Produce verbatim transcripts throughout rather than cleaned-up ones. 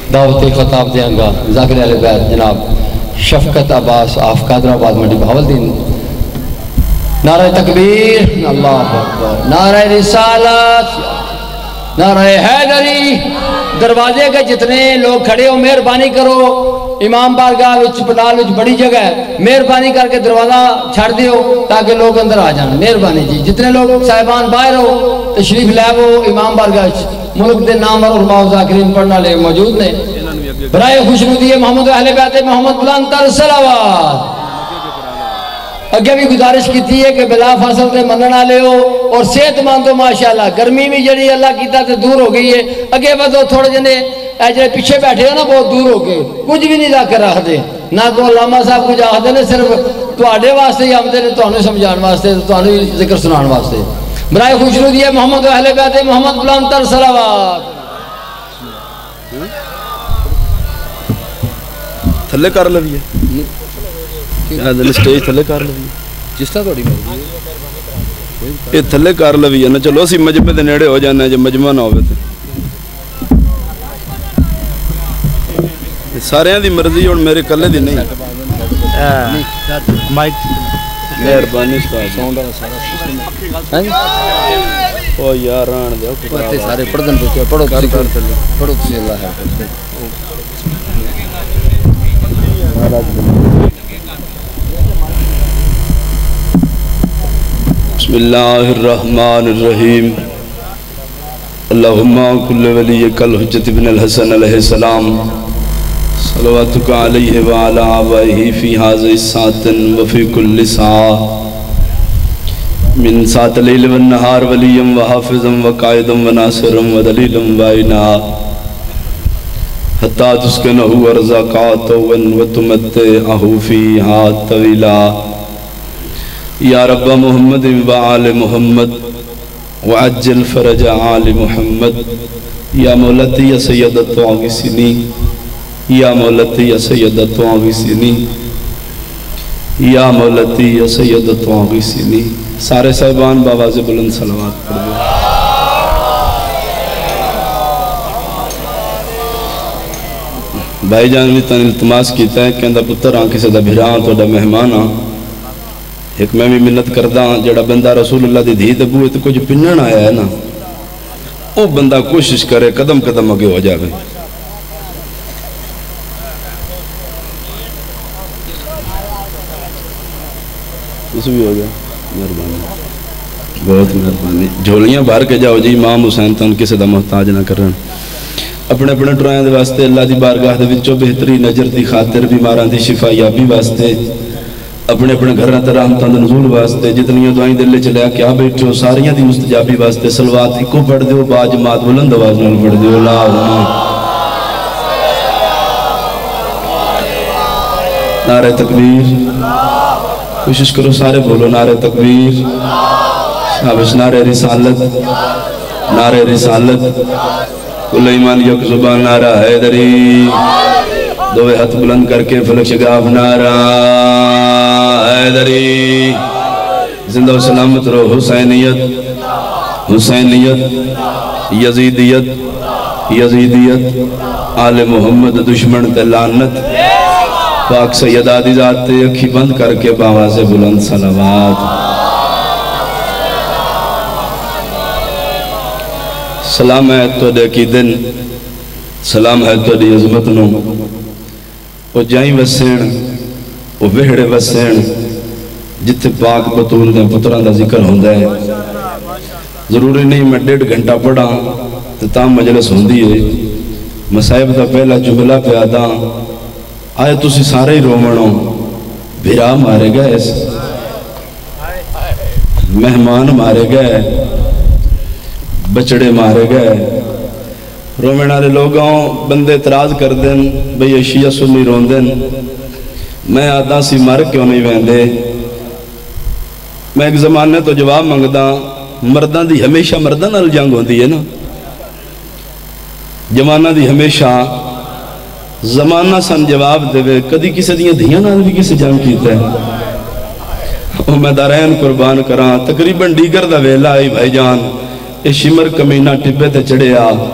دعوت خطاب دیں گا ذاکر اہل بیت جناب شفقت عباس آف قادر آباد منڈی بہاولدین۔ نعرہ تکبیر، اللہ اکبر، نعرہ رسالت، نعرہ حیدری۔ دروازے کے جتنے لوگ کھڑے ہو مہربانی کرو، امام بارگاہ وچ پنڈال وچ بڑی جگہ ہے، مہربانی کر کے دروازہ چھڑ دیو تاکہ لوگ اندر آ جائیں، مہربانی جی۔ جتنے لوگ صاحبان باہر ہو تشریف لے وہ امام بارگاہ وچ، ملک دے نامور علماء و ذاکرین پڑھنا لے موجود نے۔ برائے خوشنودی محمد اہل بیت محمد بلند تر صلوات۔ اگے بھی گزارش کی ہے کہ بلا فاصل تے منن والے ہو اور صحت مند ہو ماشاءاللہ۔ گرمی بھی جڑی اللہ کیتا تے دور ہو گئی ہے، اگے بدو تھوڑے جنے اے جڑے پیچھے بیٹھے ہو نا بہت دور ہو گئے، کچھ بھی نہیں لا کر رکھ دے نہ کو علامہ صاحب کچھ آخدے نے، صرف تواڈے واسطے ہی آمدے نے، تانوں سمجھان واسطے، تانوں ذکر سنان واسطے۔ برائے خوشنودی ہے محمد اہل بیت محمد بلند تر صلوات۔ تھلے کر لویے سٹیج تھلے کر لویے جس طرح تھوڑی مرضی یہ تھلے کر لویے نا، چلو اسی مجمع دے نیڑے ہو جانا ہے، جب مجمع نہ ہوئے تو سارے دی مرضی اور میرے کلے دی نہیں۔ مہربانی او یار آن دے سارے پڑھ دن پڑھو پڑھو تسی اللہ ہے۔ بسم اللہ الرحمن الرحیم۔ اللہم کل ولیک الحجت بن الحسن علیہ السلام صلواتک علیہ وعلا آبائہ فی حاضر ساتن وفی کل ساعہ من سات لیل والنہار ولیم وحافظم وقائدم وناصرم ودلیلم وائنا حتی تسکنہو ارزاقاتون وتمتعہو فیہا طویلا۔ یا رب محمد و آل محمد وعجل فرج آل محمد۔ یا مولتی یا سیدت واغسنی، یا مولتی یا سیدت واغسنی، یا مولتی یا سیدت واغسنی۔ سارے صاحبان باواز بلند صلوات پڑھ دو۔ بھائی جان بھی تن التماس کیتا ہے کہ اندھا پتر آن کسی دا بھیران تو دا مہمان آن ایک میں بھی منت کردہ جڑا بندہ رسول اللہ دی دھی دبو ہے تو کچھ پنن آیا ہے نا، او بندہ کوشش کرے قدم قدم آگے ہو جاوے۔ اس بھی ہو گیا، مہربانی بہت مہربانی۔ جھولیاں بھار کے جاؤ جی، امام حسین تن کسی دا محتاج نہ کرن۔ اپنے اپنے ٹرائیں دے واسطے اللہ دی بارگاہ دے وچوں بہتری نجر دی خاطر بیماران دی شفا یابی واسطے، اپنے اپنے گھر نہ رحمتاں دے نزول واسطے، جتنی دعائیں دل چلے کیا بیٹھو ساریاں دی مستجابی واسطے صلوات ایکو پڑھ دیو، با جماعت بلند آواز نال پڑھ دیو۔ اللہم نعرہ تکبیر، کوشش کرو سارے بولو نعرہ تکبیر، شابش نعرہ رسالت، نعرہ رسالت، کل ایمان یک زبان نعرہ حیدری، دوے ہاتھ بلند کر کے فلک شگاف نعرہ حیدری۔ زندہ و سلامت رو حسینیت، حسینیت، یزیدیت، یزیدیت، آل محمد دشمن تلانت، پاک سیدہ دی ذات اکھی بند کر کے باواز بلند صلوات۔ سلام ہے تو دے کی دن، سلام ہے تو دی عظمت نو، او جائیں وسین، او وہڑے وسین، جتے پاک بطول دیں پتران دا ذکر ہوندہ ہے۔ ضروری نہیں میں ڈیڑھ گھنٹہ پڑھا تو تام مجلس ہوندی ہے، مسائب دا پہلا جملہ پہ آدھا آئے تسی سارے ہی رومنوں، بھیرا مارے گئے، مہمان مارے گئے، بچڑے مارے گئے۔ رومن والے لوگوں بندے اعتراض کر دیں بھئی شیعہ سنی رون دیں، میں آدھا سی مر کیوں نہیں ویندے؟ میں ایک زمانے تو جواب منگدا، مردان دی ہمیشہ مردان نال جنگ ہوندی ہے نا، جمانہ دی ہمیشہ زمانہ سن جواب دے، کدی کسی دیاں دھیاں نال بھی کسی جنگ کیتا ہے۔ او میں دارین قربان کران، تقریباً ڈیگر دا ویلا آئی بھائی جان، اے شمر کمینہ ٹپے تے چڑھے آ،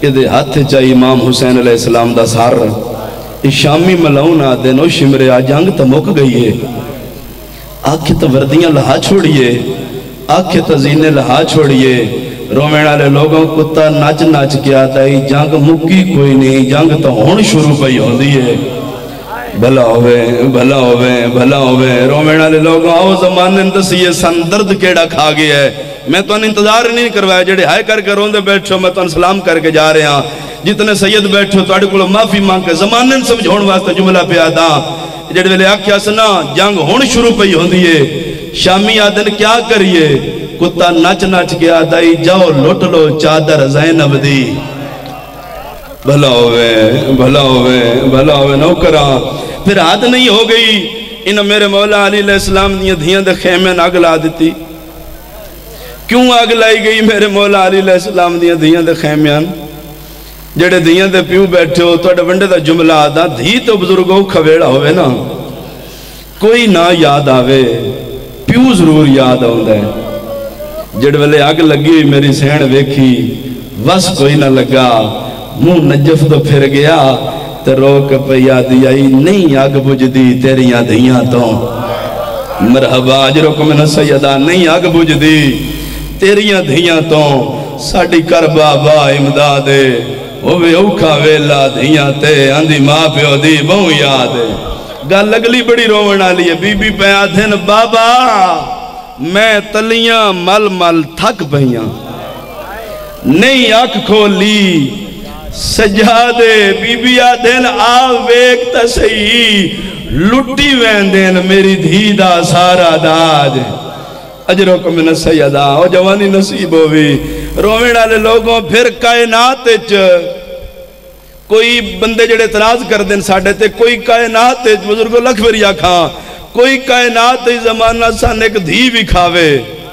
یہ ہاتھ چاہی امام حسین علیہ السلام دا سار شامی ملاؤن آدھے نو شمرے آ جنگ تا مک گئی ہے آنکھیں تا وردیاں لہا چھوڑیے آنکھیں تا زینے لہا چھوڑیے رومین آلے لوگوں کتا ناچ ناچ کیا تائی جنگ مکی کوئی نہیں جنگ تا ہون شروع پہی ہو دیئے بھلا ہوئے بھلا ہوئے بھلا ہوئے رومین آلے لوگوں آؤ زمانے اندسی یہ سندرد کیڑا کھا گیا ہے میں تو ان انتظار نہیں کروایا جڑے ہائے کر کے روندے بیٹھو میں تو ان سلام کر کے جا رہے ہیں جتنے سید بیٹھو تو اڑے کو معافی مانگ کے زمانے سمجھون واسطے جملہ پہ آدھا جڑے ویلے آکھیا سنا جنگ ہون شروع پہ ہی ہوندی ہے شامی آدھن کیا کریے کتا نچ نچ کے آدھائی جاؤ لٹ لو چادر زینب دی بھلا ہوئے بھلا ہوئے بھلا ہوئے نوکراں پھر حد نہیں ہو گئی انہوں میرے مولا علی علیہ السلام دیاں دھیاں دے خیمیں آگ لا دیتی کیوں آگ لائی گئی میرے مولا علی علیہ السلام دیاں دھیاں دے خیمیں جڑے دھیاں دے پیو بیٹھے ہو تو ونڈے دا جملہ آدھا دھی تو بزرگوں کھویڑا ہوئے نا کوئی نہ یاد آوے پیو ضرور یاد آؤں ہے جڑ والے آگ لگی میری سین ویکھی وس کوئی نہ لگا منہ نجف تو پھر گیا تو روک پہ یادی آئی نہیں آگ بجھ دی تیریاں دھیاں تو مرحبا اجرکم من سیدہ نہیں آگ بجھ دی تیریاں دھیاں تو ساڑی کر بابا امدادے ہوئے اوکھا ویلا دھیاں تے اندھی ماں پیو دی بہو یاد ہے گل لگلی بڑی رونا لیے بی بی پہ آدھن بابا میں تلیاں مل مل تھک پہیاں نہیں آنکھ کھولی سجادے بی بی آدھن آویک تا صحیح لٹی ویندین میری دھیدہ سارا داج اجرکم من سیدہ او جوانی نصیب ہوئی رومین آلے لوگوں پھر کائنات کوئی بندے جڑے اعتراض کر دیں ساڑھے تے کوئی کائنات بزرگو لکھ بری آکھاں کوئی کائنات زمانہ سان ایک دھی بھی کھاوے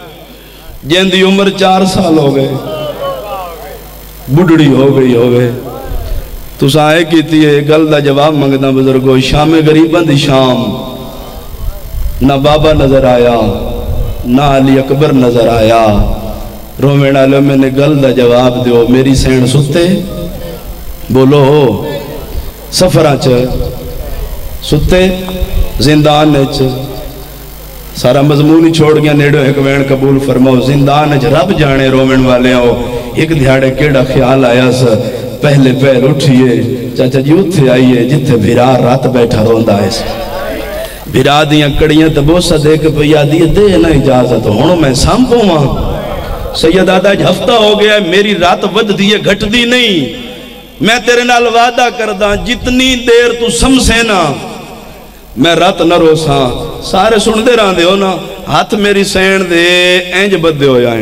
جن دی عمر چار سال ہو گئے بڑھڑی ہو گئی ہو گئے تو سائے کی تھی گل دا جواب منگنا بزرگو شام غریبان دی شام نہ بابا نظر آیا نہ علی اکبر نظر آیا رومین آلے میں نے گل دا جواب دیو میری سین ستے بولو سفرہ چے ستے زندان چے سارا مضمونی چھوڑ گیا نیڑو ایک وین قبول فرماؤ زندان چے رب جانے رومین والے ہو ایک دھیاڑے کیڑا خیال آیا سا پہلے پہل اٹھئیے چاچا جی اتھے آئیے جتھے بھیرا رات بیٹھا روندہ ہے بھیرا دیاں کڑیاں تبوسہ دیکھ پہ دیئے دے نا اجازت ہونو میں سامپوں ماں سید آدھا ایک ہفتہ ہو گیا میری رات ود دیئے گھٹ دی نہیں میں تیرے نال وعدہ کردہ جتنی دیر تو سمسینا میں رات نہ روساں سارے سن دے رہاں دے ہو نا ہاتھ میری سین دے اینج بد دے ہو جائیں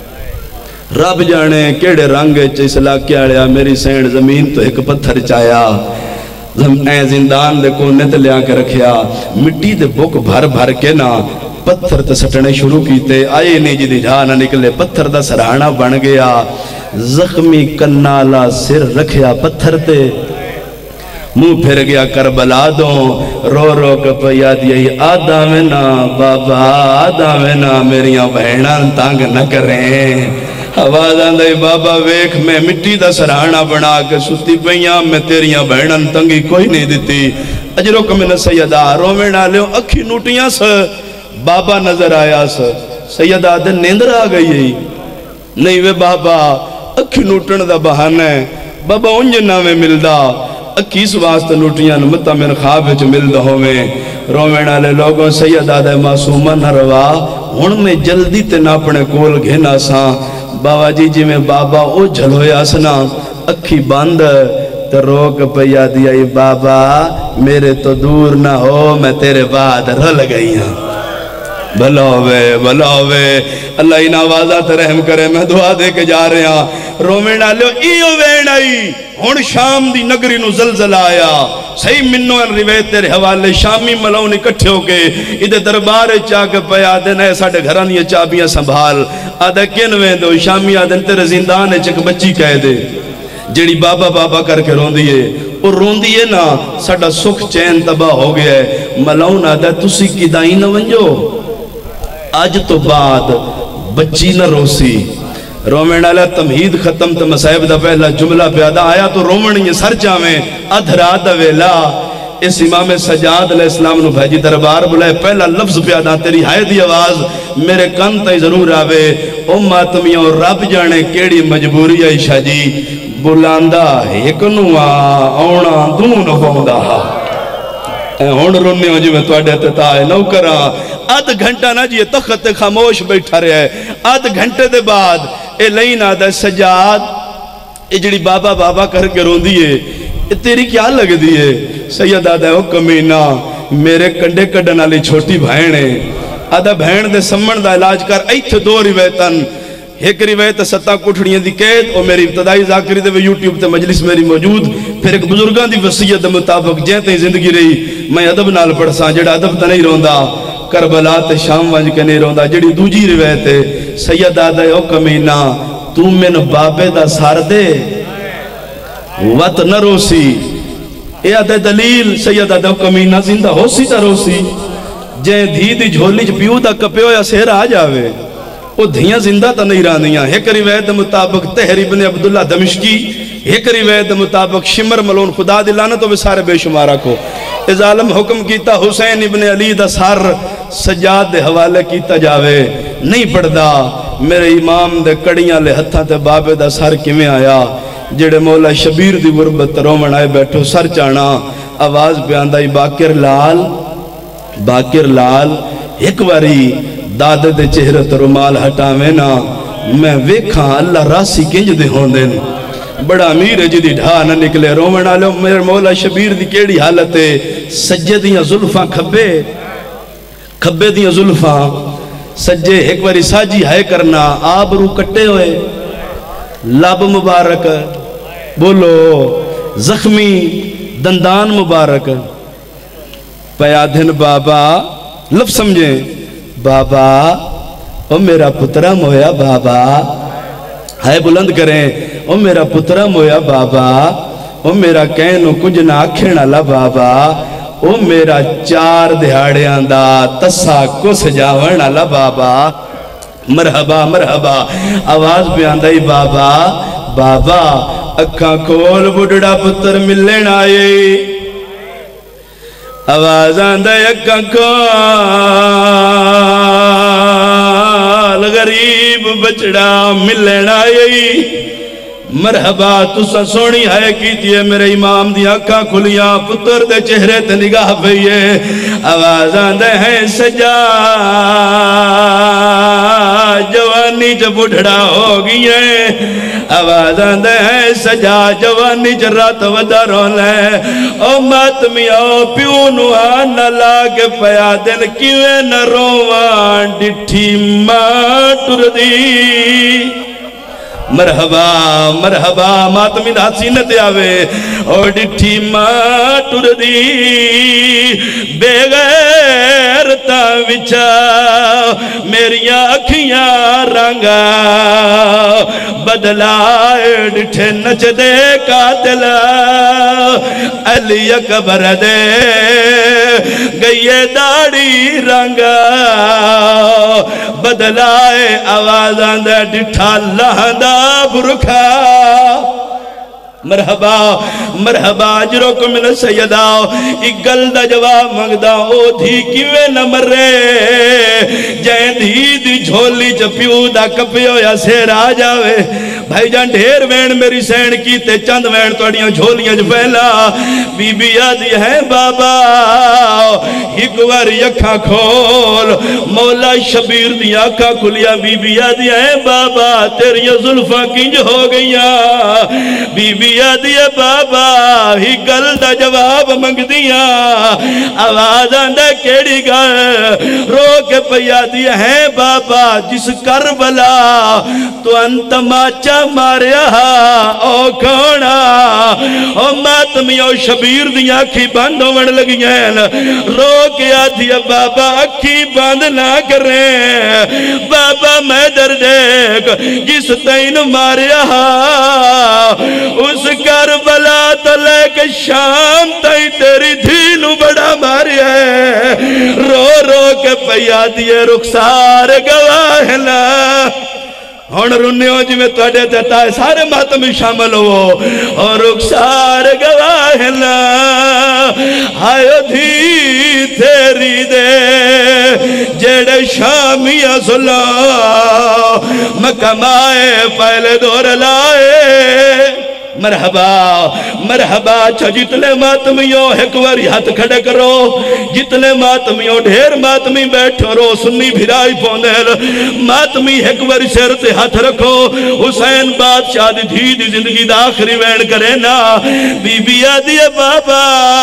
رب جانے کیڑے رنگ چیس علاقے آڑیا میری سین زمین تو ایک پتھر چایا اے زندان دے کونے تے لیا کے رکھیا مٹی دے بک بھر بھر کے نا پتھر تے سٹنے شروع کیتے آئے نہیں جی دی جہاں نہ نکلے پتھر دا سرہانا بن گیا زخمی کنالا سر رکھیا پتھر تے منہ پھر گیا کربلا دوں رو رو کپیا دیئی آدھا میں نا بابا آدھا میں نا میریاں بہنان تانگ نہ کریں آواز آندھائی بابا ویکھ میں مٹی دا سرہانا بنا کے ستی پہیاں میں تیریاں بہنان تنگی کوئی نہیں دیتی اجرو کمین سیدہ رومین آلے ہوں اکھی نوٹیاں سا بابا نظر آیا سا سیدہ دن نیندر آ گئی نہیں وے بابا اکھی نوٹن دا بہانا ہے بابا انجنہ میں ملدا اکیس واسطہ نوٹیاں نمتہ من خواب جو ملدہ ہوئے رومین آلے لوگوں سیدہ دے معصومہ نہ روا ہن میں جلدی تے ناپنے کول گھنا ساں بابا جی جی میں بابا او جھلویا سنا اکھی باند تو روک پیا دیائی بابا میرے تو دور نہ ہو میں تیرے بعد رل گئی ہوں بھلا ہوئے بھلا ہوئے اللہ ان آوازات رحم کرے میں دعا دے کے جا رہے ہیں رومین آلیو ایو وین آئی ہون شام دی نگری نو زلزل آیا صحیح منو ان روایت تیرے حوالے شامی ملون اکٹھے ہو کے ادھے دربار چاک پیا دن ہے ساڑھے گھران یہ چابیاں سنبھال آدھا کین وین دو شامی آدھن تیرے زندان چک بچی کہہ دے جیڑی بابا بابا کر کے رون دیئے اور رون دیئے نا ساڑھا سکھ چین تباہ ہو گیا ہے ملون آدھا تسی کی دائیں نہ ونجو آج تو بعد بچی نہ روسی رومن والا تمہید ختم تو مصائب دا پہلا جملہ پیادا آیا تو رومن یہ سر چاویں ادھرا دا ویلا اس امام سجاد علیہ السلام نو بھیجی دربار بلائے پہلا لفظ پیادا تیری ہائے دی آواز میرے کن تائی ضرور آوے اماتمیوں رب جانے کیڑی مجبوری عائشہ جی بلاندہ ہکنوا اونا دون ہوندہ ہون رونے ہو جی میں توڑے تتا ہے نو کرا آدھ گھنٹہ نا جی تخت خاموش بیٹھا رہے ہے آدھ گھنٹے دے بعد اے لین آدھا سجاد اے جڑی بابا بابا کر کے رون دیئے اے تیری کیا لگ دیئے سید آدھا او کمینہ میرے کنڈے کڈنا لی چھوٹی بھائنے آدھا بھائن دے سمن دا علاج کر ایتھ دو روایتن ایک روایت ستا کٹھڑیاں دی قید اور میری ابتدائی ذاکری دے یوٹیوب تے مجلس میری موجود پھر ایک بزرگاں دی وصیت دے مطابق جہتے زندگی رہی میں ادب نال پڑھ ساں جڑا ادب تے نہیں روندا کربلا تے شام ونج کے نہیں روندا جڑی دوجی روایت ہے سید آدھا او کمینہ تو من بابے دا سار دے وط نہ روسی اے آدھا دلیل سید آدھا او کمینہ زندہ ہو سی تا روسی جہیں دھی دی جھولی چ پیو دا کپیو یا سیر آ جاوے وہ دھیاں زندہ تا نہیں رانیاں ایک روایت مطابق تحر ابن عبداللہ دمشقی ایک روایت مطابق شمر ملون خدا دلانا تو وہ سارے بے شمارہ کو اس عالم حکم کیتا حسین ابن علی دا سار سجاد دے حوالے کیتا جاوے نہیں پڑھدا میرے امام دے کڑیاں لے ہتھاں تے بابے دا سار کیویں آیا جڑے مولا شبیر دی غربت رومن آئے بیٹھو سر چانا آواز بیاندائی باکر لال باکر لال ایک واری دادے دے چہرہ تو رمال ہٹاویں نا میں ویکھاں اللہ راسی کنج دے ہون دے بڑا امیر ہے جدی ڈھا نہ نکلے رومن آلے میرے مولا شبیر دی کیڑی حالت ہے سجے دیاں ظلفاں کھبے کھبے دیاں ظلفاں سجے ایک باری ساجی ہائے کرنا آب رو کٹے ہوئے لاب مبارک بولو زخمی دندان مبارک پیادھن بابا لفظ سمجھیں بابا او میرا پترہ مویا بابا ہائے بلند کریں او میرا پترہ مویا بابا او میرا کہنو کچھ نہ آکھینا لا بابا او میرا چار دہاڑے آندہ تسا کو سجاونا لا بابا مرحبا مرحبا آواز پہ آندائی بابا بابا اکھاں کھول بڑھڑا پتر ملن آئے آواز آندائی اکھاں کھول غریب بچڑا ملن آئی مرحبا تسا سونی ہے کیتی ہے میرے امام دی آنکھاں کھلیاں پتر دے چہرے تے نگاہ پئیے آواز آندے ہیں سجا جوانی چ بڑھڑا ہو گئی ہے آواز آندے ہیں سجا جوانی چ رات ودا رولے او ماتمی او پیو نو آن لاغ پیا دن کیویں نہ روان ڈٹھی ماں ٹر دی مرحبا مرحبا ماتمی دا حسینت آوے اور ڈٹھی ماں ٹر دی بے غیرتا وچا میری آنکھیاں رنگا بدلائے ڈٹھے نچ دے قاتل علی اکبر دے گئیے داڑی رنگا بدلائے آوازاں دے ڈٹھا لہندہ برکھا مرحبا مرحبا جرو کو من سیداؤ ایک گل دا جواب مانگدا او دھی کیویں نہ مرے جائیں دھی دی جھولی چپیو دا کپیو یا سیر آ جاوے بھائی جان ڈھیر وین میری سین کیتے چند وین توڑیاں جھولیاں جو پہلا بی بی آدھی ہے بابا ایک وار یکھاں کھول مولا شبیر دی آنکھاں کھلیا بی بی آدھی ہے بابا تیری ظلفاں کنج ہو گئیاں بی بی آدھی ہے بابا ہی گل دا جواب منگ دیا آواز آندہ کیڑی گل رو کے پیا دیا ہے بابا جس کربلا تو انت ماچا ماریا او کھونا او ماتمی او شبیر دیا اکھی بند ہونے لگی ہیں رو کے آدھی ہے بابا اکھی بند نہ کریں بابا میں در دیکھ جس تین ماریا اس کربلا تو لے کے شام تائی تیری دھینو بڑا ماری ہے رو رو کے پیا دیئے رخسار گواہنا ہن رونے ہو جی میں تواڈے تے تائے سارے ماتم شامل ہو اور رخسار گواہنا آئے دھی تیری دے جڑے شامیاں سلا مکمائے پہلے دور لائے مرحبا مرحبا چھا جتنے ماتمیوں ایک واری ہاتھ کھڑے کرو جتنے ماتمیوں ڈھیر ماتمی بیٹھو رو سنی بھرائی پوندل ماتمی ایک واری سر تے ہاتھ رکھو حسین بادشاہ دی دھی دی زندگی دا آخری وین کرے نا بی بی آدھی بابا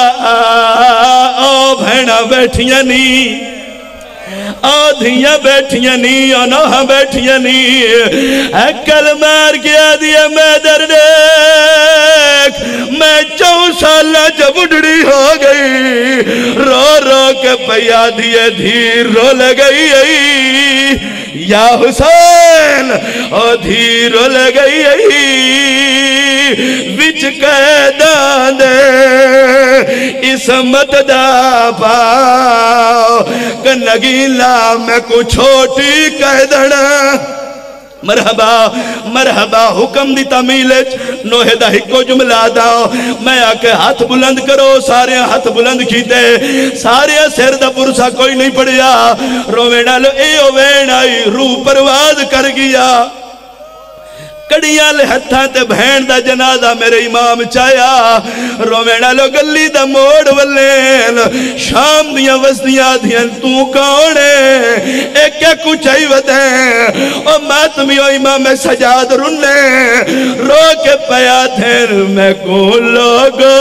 او بھینا بیٹھیاں نہیں آدھیاں بیٹھیاں نہیں انہاں بیٹھیاں نہیں اکل مار گیا دیا میں دردیک میں چون سالہ جب اڈڑی ہو گئی رو رو کے پیا دیے دھیر رو لگئی یا حسین او دھیر رو لگئی وچ قیدان دے اسمت دا پاؤ کنگیلا میں کو چھوٹی قیدنا مرحبا مرحبا حکم دی تعمیلج نوہے دا ہکو جملہ داؤ میں آکے ہاتھ بلند کرو سارے ہاتھ بلند کیتے سارے سر دا پرسا کوئی نہیں پڑیا روینا لو ایو وینائی روح پرواز کر گیا کڑیاں لے ہتھاں تے بہن دا جنازہ میرے امام چایا روینا لو گلی دا موڑ والین شام دیاں وزدیاں دیاں تو کونے ایک کیا کچھ آئی ودیں او ماتمی او امام سجاد رننے رو کے پیا دھر میں کو لوگو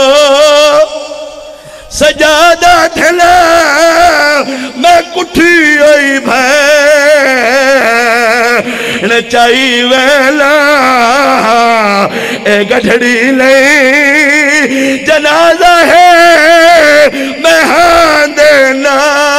سجادہ دھلا میں کٹھی ہوئی بھائی نچائی ویلا اے گھڑی لئی جنازہ ہے میں ہاں دینا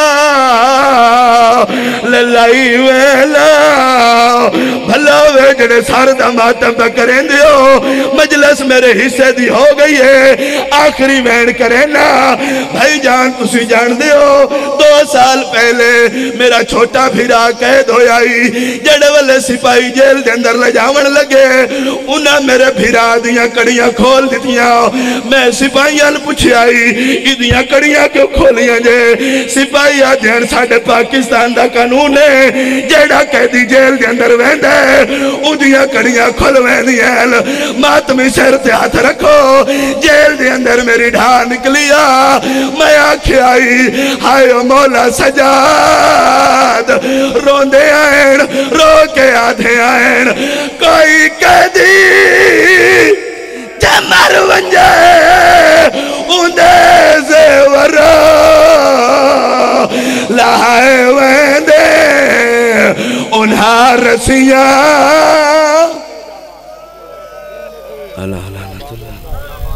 للائی ویلا بھلا وے جڑے سار دا ماتم پہ کریں دیو مجلس میرے حصے دی ہو گئی ہے آخری وین کریں نا بھائی جان تسی جان دیو دو سال پہلے میرا چھوٹا بھیرا قید ہو آئی جڑے والے سپاہی جیل دے اندر لے جاون لگے انہاں میرے بھیرا دیاں کڑیاں کھول دیتیاں میں سپاہیاں پوچھ آئی ادیاں کڑیاں کیوں کھولیاں جے سپاہی آدھین ساڑھے پاکستان دا قانون ہے جیڑا قیدی جیل دے اندر ویندے ادیاں کڑیاں کھول ویندیاں ماتمی سر تے ہاتھ رکھو جیل دے اندر میری ڈھا نکلیا میں آنکھیں آئی ہائے مولا سجاد روندے آئین رو کے آدھے آئین کوئی قیدی جمر ونجائے اندے زیورہ لہائے ویندے انہا رسیاں اللہ اللہ اللہ